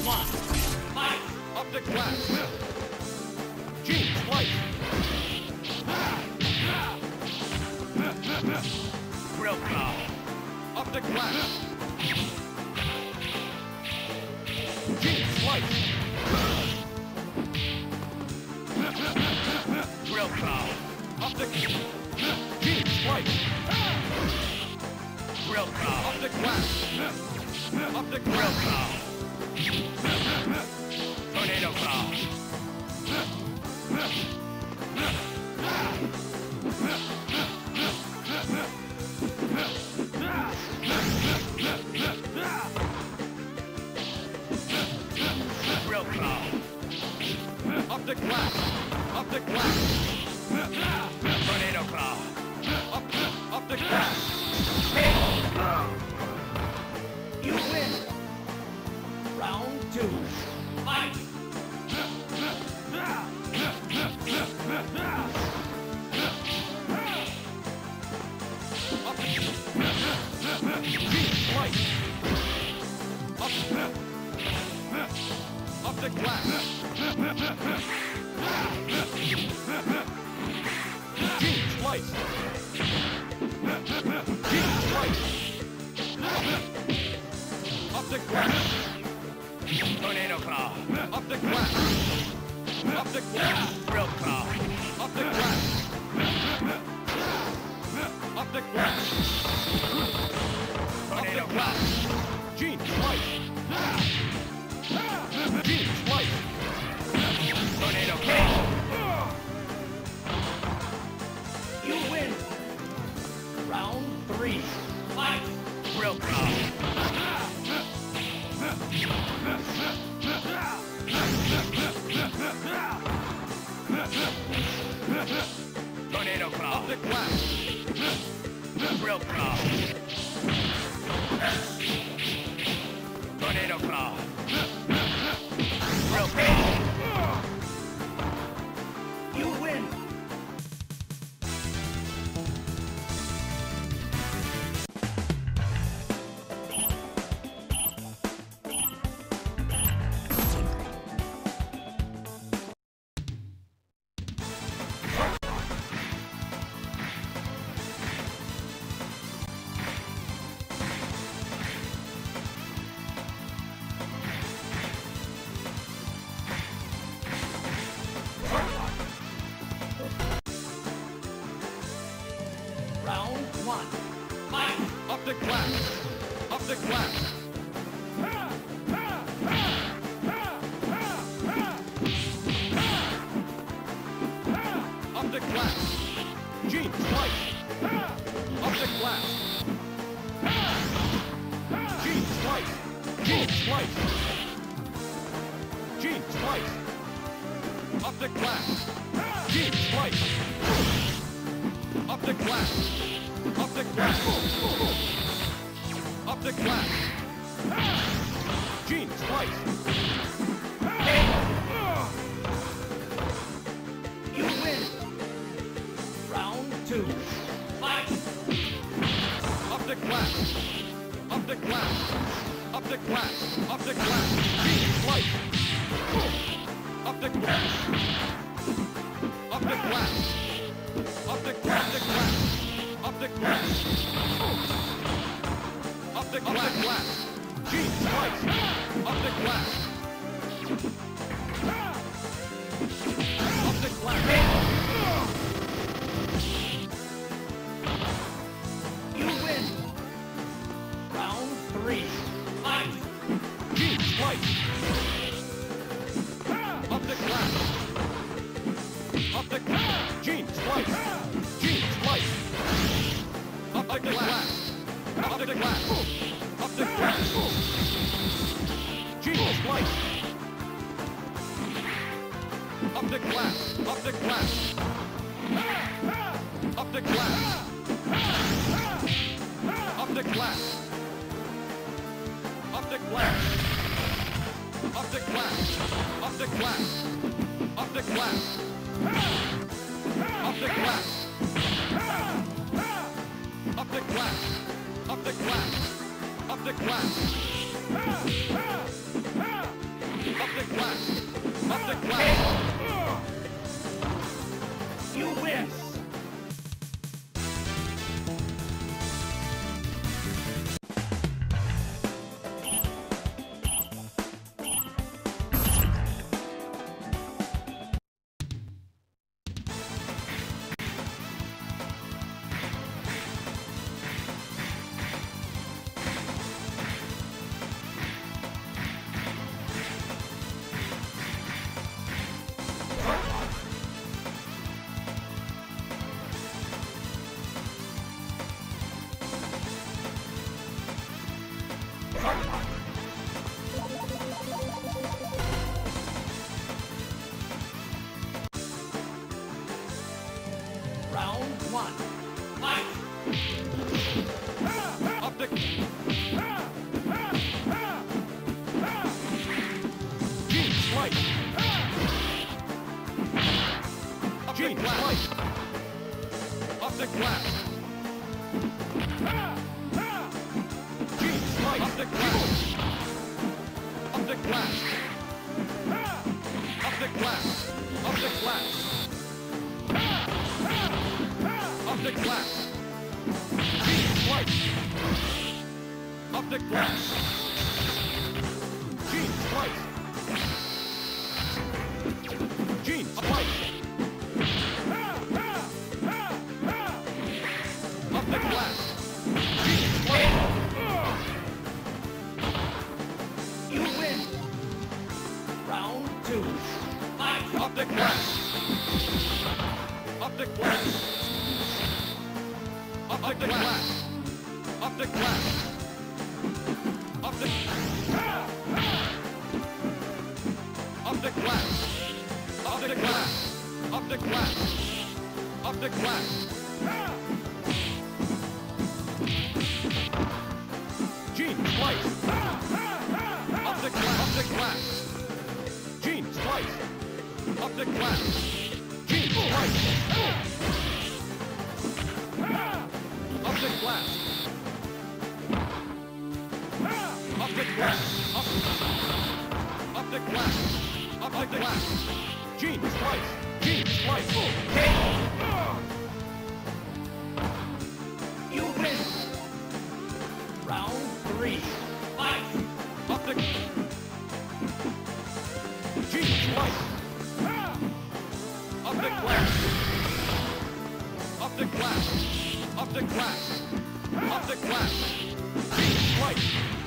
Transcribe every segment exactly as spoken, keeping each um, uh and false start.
one. Fight! Up the glass. Gene Slice. Drill claw. Up the glass. Gene Slice. Drill claw. Up the Gene Slice. Drill claw. Up the glass. Up the Drill glass. claw. Tornado claw. Drill claw. Up the glass. Up the glass. Tornado claw. Up, up the glass. You win. Round two. Fight! Up. Gene Slice. Up. Up the glass. Gene Slice. Gene Slice. Up the glass. Tornado claw. Up the glass. Up the glass. Drill claw. Up the glass. Up the glass. Tornado Up the claw. glass. Gene Slice. Gene Slice. Tornado claw. You win. Round three. Fight! Drill claw. Tornado claw. Up the glass. Drill claw. Tornado claw. Drill claw. You win. Round one. Fight! Up the glass. Up the glass. Up the glass. Gene Slice. Up the glass. Gene Slice. Gene Slice. Gene Slice. Up the glass. Gene Slice. Up the glass. Up the glass. Up the glass. Gene Slice. You win. Round two. Fight! Up the glass. Up the glass. Up the glass. Up the glass. Gene Slice. Up the glass. Up the glass. Up the glass. Up the glass. Up the glass. Gene Slice. Up the glass. Up the glass. You win. Round three. Fight! Gene Slice. Up the glass. Up the glass. Gene Slice. Gene Slice. Up the glass. Up the glass. Up the glass. Gene Slice. Up the glass. Up the glass. Up the glass. Up the glass. Up the glass. Up the glass. Up the glass. Up the glass. Up the glass. Up the glass. Up the glass. Up the glass. the glass. You win. Round one. Fight! Up the... Gene slice! Up Gene the glass! Up the glass! Gene slice! Up the glass! Up the glass! Up the glass! Up the glass! Up the glass! Gene slice! Up the glass! Gene slice! Gene slice! Up the glass! Gene slice! You win. Round two. Fight! Up the glass! Up the glass! Up the glass! Up the glass! Up the... Up the glass! Up the glass! Up the glass! Up the glass! Gene slice! Up the glass! Up the glass! Gene slice! Up the glass! Gene slice! Up the glass! Up the glass! Up, up the glass! Up the glass! Gene slice! Gene slice! You win. Round three. Fight! Up the... Gene slice! Up the glass! Up the glass! Up the glass! Up the glass! Gene slice!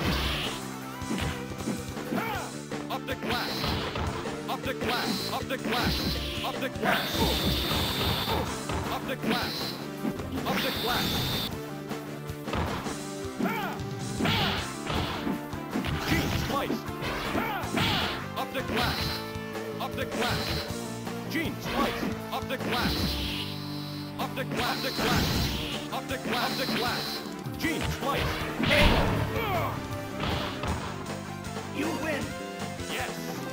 Up the glass! Up the glass! Up the glass! Up the glass! Up the glass! Up the glass! Gene slice! Up the glass! Up the glass! Gene slice! Up the glass! Up the glass! The glass! Up the glass! The glass! Gene slice! You win. Yes!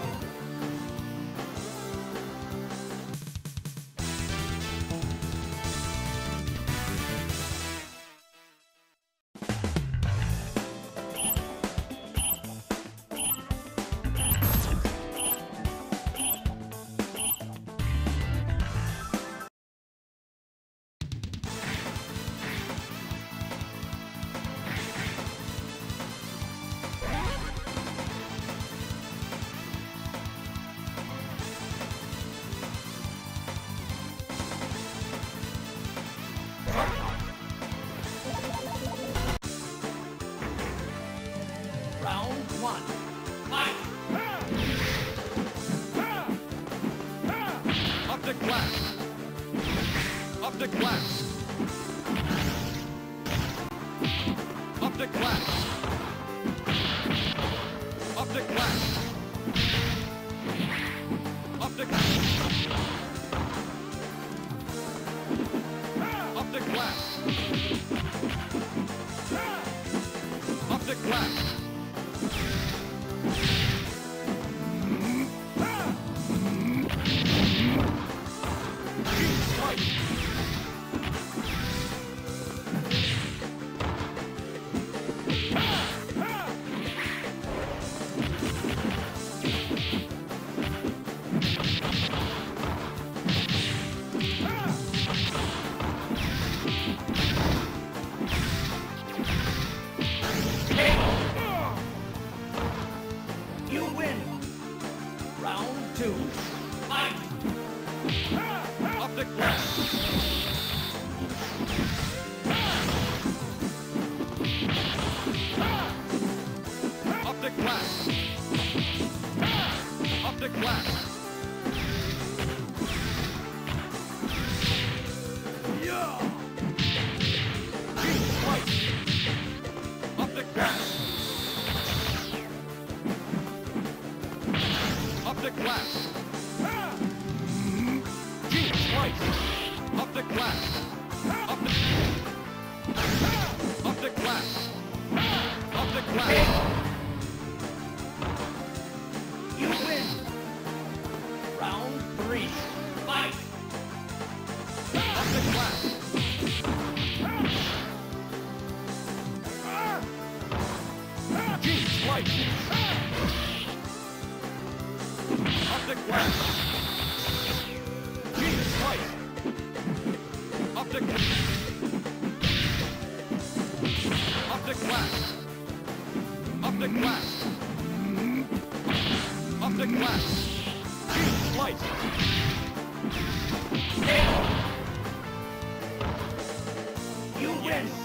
Round one. Fight! Up the glass! Up the glass! Up the glass! Up the glass! Up the glass! Up the glass! Up the glass! Gene slice! glass. Up the... Up the glass. Up the glass. You win. Round three. Fight. Up the glass. Gene slice. Up the glass. Gene slice. Up the glass. Up the glass. Up the glass. Up the glass. Gene slice. You win.